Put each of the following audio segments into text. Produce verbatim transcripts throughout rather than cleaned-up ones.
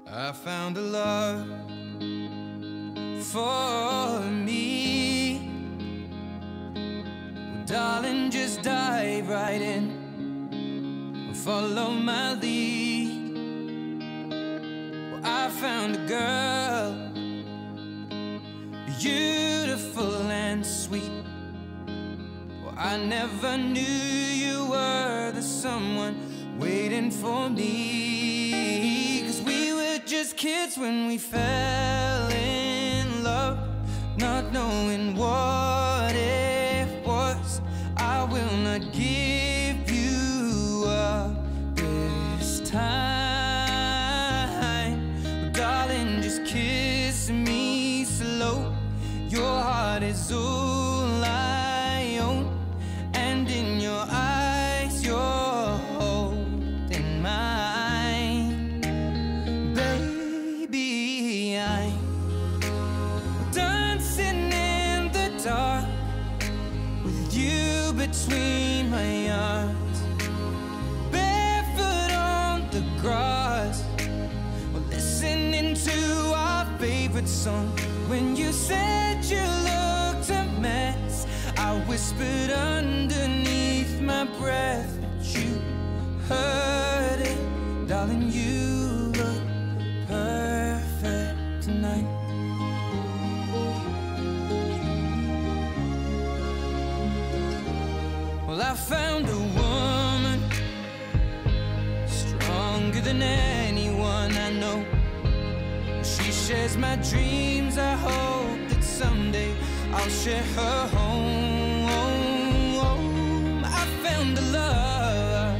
I found a love for me. Well, darling, just dive right in, follow my lead. Well, I found a girl, beautiful and sweet. Well, I never knew you were the someone waiting for me. 'Cause we were just kids when we fell in love, not knowing what it was. I will not give you up this time. But darling, just kiss me slow. Your heart is all I own, and in your eyes you're holding mine. Baby, I'm dancing in the dark with you between my arms, barefoot on the grass, we're listening to our favorite song. When you said you looked a mess, I whispered underneath my breath, but you heard it. Darling, you look perfect tonight. Well, I found a woman stronger than anyone I know. She shares my dreams. I hope that someday I'll share her home. I found a love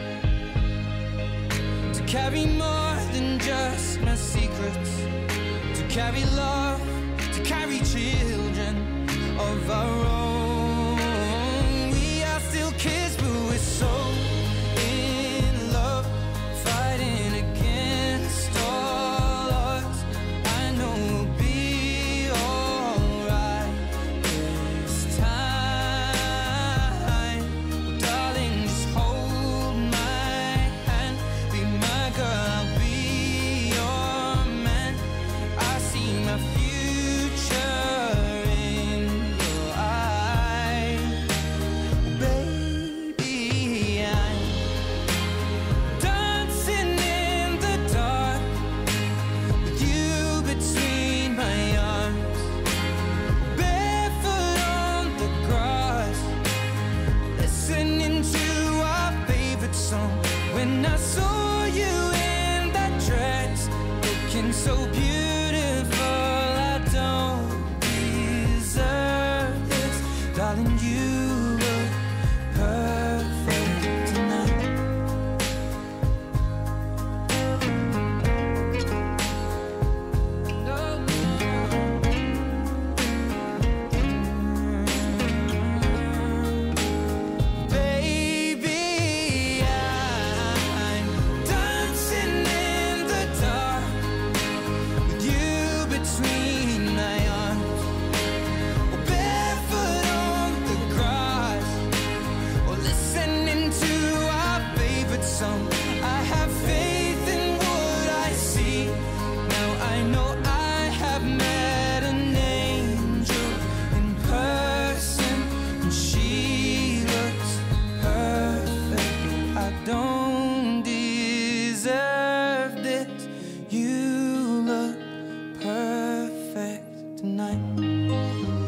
to carry more than just my secrets, to carry love, to carry children of our own. We are still kids, but we're so in love, fighting against all odds. I know we'll be alright this time. Darling, just hold my hand, be my girl, I'll be your man. I see my future in your eyes. Baby, I'm dancing in the dark with you between my arms, barefoot on the grass, listening to our favorite song. When I saw you in that dress, looking so beautiful, I don't deserve this. Darling, you look perfect tonight. Baby, I'm dancing in the dark with you between my arms, barefoot on the grass, or listening to our favorite song. I have faith in what I see. Now I know I have met an angel in person, and she looks perfect. I don't deserve this. You look perfect tonight.